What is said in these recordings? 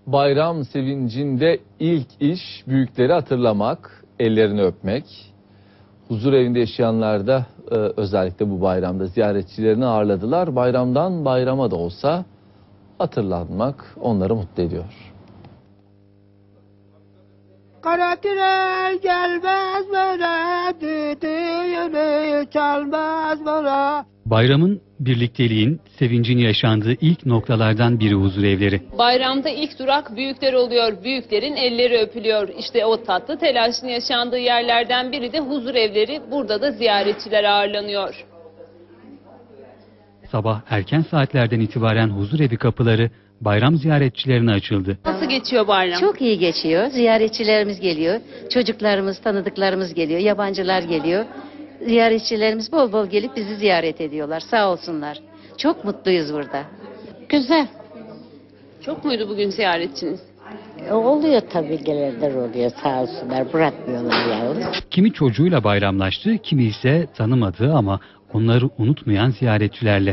Bayram sevincinde ilk iş büyükleri hatırlamak, ellerini öpmek. Huzur evinde yaşayanlar da özellikle bu bayramda ziyaretçilerini ağırladılar. Bayramdan bayrama da olsa hatırlanmak onları mutlu ediyor. Kara tren gelmez bana, düdüğünü çalmaz bana. Bayramın, birlikteliğin, sevincin yaşandığı ilk noktalardan biri huzurevleri. Bayramda ilk durak büyükler oluyor. Büyüklerin elleri öpülüyor. İşte o tatlı telaşın yaşandığı yerlerden biri de huzurevleri. Burada da ziyaretçiler ağırlanıyor. Sabah erken saatlerden itibaren huzurevi kapıları bayram ziyaretçilerine açıldı. Nasıl geçiyor bayram? Çok iyi geçiyor. Ziyaretçilerimiz geliyor. Çocuklarımız, tanıdıklarımız geliyor. Yabancılar geliyor. Ziyaretçilerimiz bol bol gelip bizi ziyaret ediyorlar. Sağ olsunlar. Çok mutluyuz burada. Güzel. Çok muydu bugün ziyaretçiniz? Oluyor tabii, gelenler oluyor, sağ olsunlar, bırakmıyorlar yavrum. Kimi çocuğuyla bayramlaştı, kimi ise tanımadığı ama onları unutmayan ziyaretçilerle.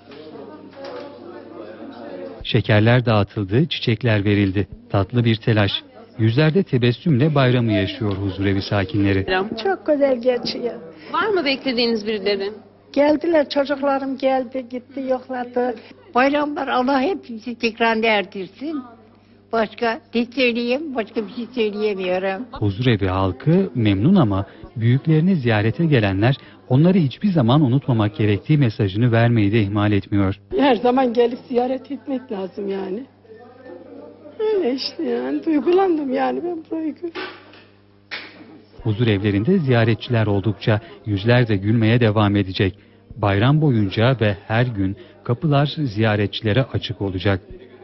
Şekerler dağıtıldı, çiçekler verildi. Tatlı bir telaş. Yüzlerde tebessümle bayramı yaşıyor huzurevi sakinleri. Çok güzel geçiyor. Var mı beklediğiniz birileri? Geldiler, çocuklarım geldi, gitti, yokladı. Bayramlar Allah hepimizi tekrar erdirsin. Başka ne söyleyeyim, başka bir şey söyleyemiyorum. Huzurevi halkı memnun ama büyüklerini ziyarete gelenler onları hiçbir zaman unutmamak gerektiği mesajını vermeyi de ihmal etmiyor. Her zaman gelip ziyaret etmek lazım yani. Öyle işte yani, duygulandım yani ben burayı görüyorum. Huzurevlerinde ziyaretçiler oldukça yüzler de gülmeye devam edecek. Bayram boyunca ve her gün kapılar ziyaretçilere açık olacak.